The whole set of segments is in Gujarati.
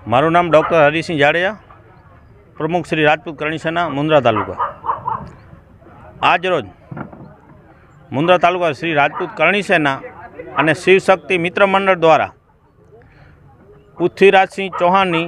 મારું નામ ડૉક્ટર હરિસિંહ જાડેજા, પ્રમુખ શ્રી રાજપૂત કરણી સેના મુન્દ્રા તાલુકા। આજ રોજ મુન્દ્રા તાલુકા શ્રી રાજપૂત કરણી સેના અને શિવશક્તિ મિત્ર મંડળ દ્વારા પૃથ્વીરાજસિંહ ચૌહાણની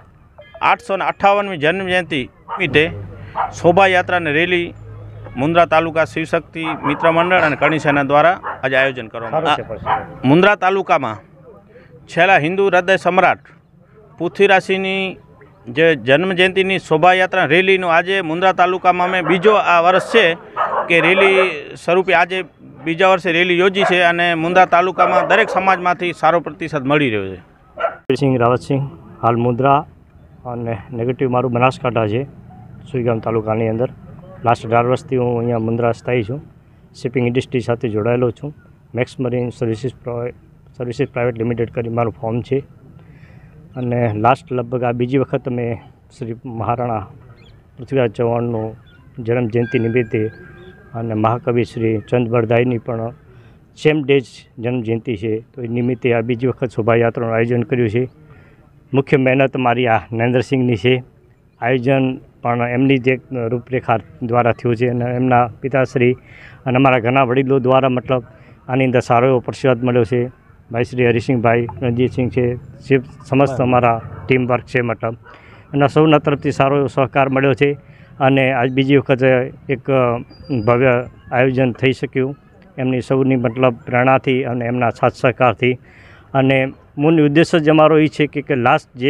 858મી જન્મજયંતિ નિમિત્તે શોભાયાત્રા અને રેલી મુન્દ્રા તાલુકા શિવશક્તિ મિત્ર મંડળ અને કરણી સેના દ્વારા આજે આયોજન કરવામાં। મુન્દ્રા તાલુકામાં છેલ્લા હિન્દુ હૃદય સમ્રાટ પૃથ્વીરાજસિંહની જે જન્મજયંતિની શોભાયાત્રા રેલીનો આજે મુન્દ્રા તાલુકામાં અમે બીજો આ વર્ષ છે કે રેલી સ્વરૂપે આજે બીજા વર્ષે રેલી યોજી છે અને મુન્દ્રા તાલુકામાં દરેક સમાજમાંથી સારો પ્રતિસાદ મળી રહ્યો છે। સિંહ રાવતસિંહ હાલ મુન્દ્રા અને નેગેટિવ મારું બનાસકાંઠા છે, સુઈગામ તાલુકાની અંદર। લાસ્ટ 18 વર્ષથી હું અહીંયા મુન્દ્રા સ્થાયી છું। શિપિંગ ઇન્ડસ્ટ્રી સાથે જોડાયેલો છું। Max marine services private limited કરી મારું ફોર્મ છે અને લાસ્ટ લગભગ આ બીજી વખત અમે શ્રી મહારાણા પૃથ્વીરાજ ચૌહાણનું જન્મજયંતિ નિમિત્તે અને મહાકવિ શ્રી ચંદ બળદાઈની પણ સેમ ડે જ જન્મજયંતિ છે, તો એ નિમિત્તે આ બીજી વખત શોભાયાત્રાનું આયોજન કર્યું છે। મુખ્ય મહેનત મારી આ નરેન્દ્રસિંહની છે। આયોજન પણ એમની જે રૂપરેખા દ્વારા થયું છે અને એમના પિતાશ્રી અને અમારા ઘણા વડીલો દ્વારા મતલબ આની અંદર સારો એવો પ્રતિસાદ મળ્યો છે। ભાઈ શ્રી હરિસિંહભાઈ, રણજીતસિંહ છે, સમસ્ત અમારા ટીમ વર્ક છે મતલબ, અને સૌના તરફથી સારો એવો સહકાર મળ્યો છે અને આજ બીજી વખત એક ભવ્ય આયોજન થઈ શક્યું એમની સૌની મતલબ પ્રેરણાથી અને એમના સાથ સહકારથી। અને મૂળ ઉદ્દેશ જ અમારો એ છે કે લાસ્ટ જે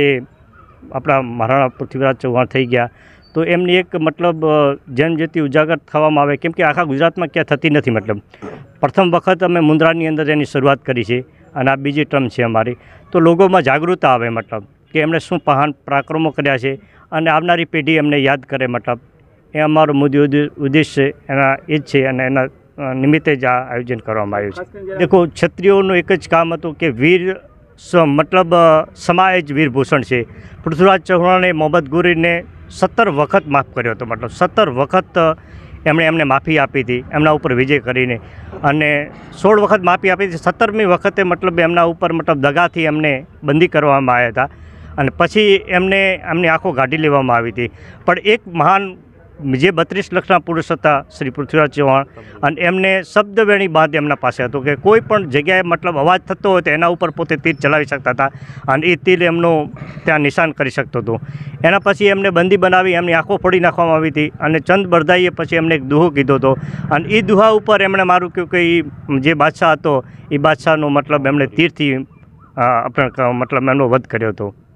આપણા મહારાણા પૃથ્વીરાજ ચૌહાણ થઈ ગયા તો એમની એક મતલબ જન્મજયંતિ ઉજાગર થવામાં આવે, કેમ કે આખા ગુજરાતમાં ક્યાં થતી નથી। મતલબ પ્રથમ વખત અમે મુન્દ્રાની અંદર એની શરૂઆત કરી છે અને આ બીજી ટર્મ છે અમારી, તો લોકોમાં જાગૃતતા આવે મતલબ કે એમણે શું મહાન પરાક્રમો કર્યા છે અને આવનારી પેઢી એમને યાદ કરે મતલબ એ અમારો ઉદ્દેશ છે, એના એ જ છે અને એના નિમિત્તે જ આ આયોજન કરવામાં આવ્યું છે। દેખો, ક્ષત્રિયોનું એક જ કામ હતું કે વીર મતલબ સમાજ વીરભૂષણ છે। પૃથ્વીરાજ ચૌહાણે મોહમ્મદ ગોરીને 17 વખત માફ કર્યો હતો, મતલબ 17 વખત એમને માફી આપી હતી એમના ઉપર વિજય કરીને, અને 16 વખત માફી આપી હતી। 17મી વખતે મતલબ એમના ઉપર મતલબ દગાથી એમને બંદી કરવામાં આવ્યા હતા અને પછી એમની આંખો કાઢી લેવામાં આવી હતી। પણ એક મહાન જે 32 લાખના પુરુષ હતા શ્રી પૃથ્વીરાજ ચૌહાણ, અને એમને શબ્દવેણી બાદ એમના પાસે હતો કે કોઈ પણ જગ્યાએ મતલબ અવાજ થતો હોય તો એના ઉપર પોતે તીર ચલાવી શકતા હતા અને એ તીર એમનું ત્યાં નિશાન કરી શકતો હતો। એના પછી એમને બંદી બનાવી એમની આંખો ફોડી નાખવામાં આવી હતી અને ચંદ બળદાઈએ પછી એમને એક દુહો કીધો હતો અને એ દુહા ઉપર એમણે મારું કહ્યું કે એ જે બાદશાહ હતો એ બાદશાહનો મતલબ એમણે તીરથી આપણે મતલબ એમનો વધ કર્યો હતો।